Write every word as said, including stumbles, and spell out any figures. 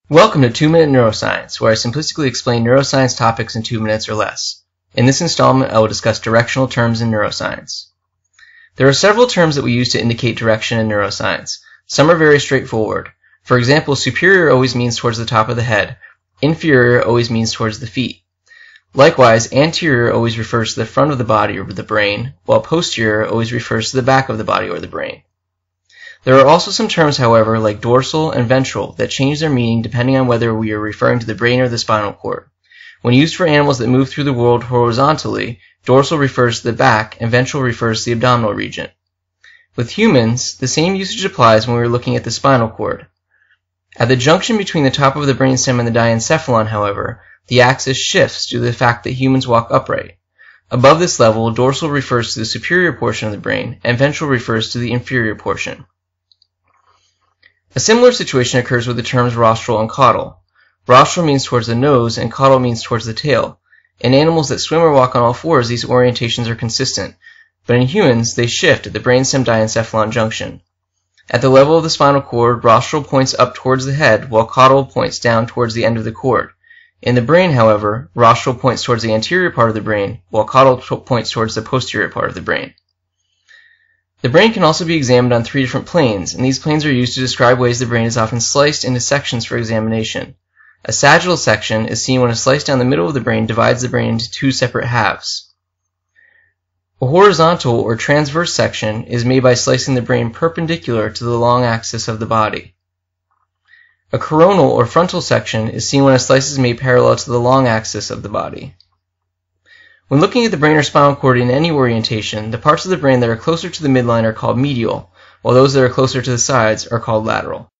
Welcome to two minute Neuroscience, where I simplistically explain neuroscience topics in two minutes or less. In this installment, I will discuss directional terms in neuroscience. There are several terms that we use to indicate direction in neuroscience. Some are very straightforward. For example, superior always means towards the top of the head. Inferior always means towards the feet. Likewise, anterior always refers to the front of the body or the brain, while posterior always refers to the back of the body or the brain. There are also some terms, however, like dorsal and ventral, that change their meaning depending on whether we are referring to the brain or the spinal cord. When used for animals that move through the world horizontally, dorsal refers to the back and ventral refers to the abdominal region. With humans, the same usage applies when we are looking at the spinal cord. At the junction between the top of the brainstem and the diencephalon, however, the axis shifts due to the fact that humans walk upright. Above this level, dorsal refers to the superior portion of the brain, and ventral refers to the inferior portion. A similar situation occurs with the terms rostral and caudal. Rostral means towards the nose and caudal means towards the tail. In animals that swim or walk on all fours, these orientations are consistent, but in humans, they shift at the brainstem-diencephalon junction. At the level of the spinal cord, rostral points up towards the head, while caudal points down towards the end of the cord. In the brain, however, rostral points towards the anterior part of the brain, while caudal points towards the posterior part of the brain. The brain can also be examined on three different planes, and these planes are used to describe ways the brain is often sliced into sections for examination. A sagittal section is seen when a slice down the middle of the brain divides the brain into two separate halves. A horizontal or transverse section is made by slicing the brain perpendicular to the long axis of the body. A coronal or frontal section is seen when a slice is made parallel to the long axis of the body. When looking at the brain or spinal cord in any orientation, the parts of the brain that are closer to the midline are called medial, while those that are closer to the sides are called lateral.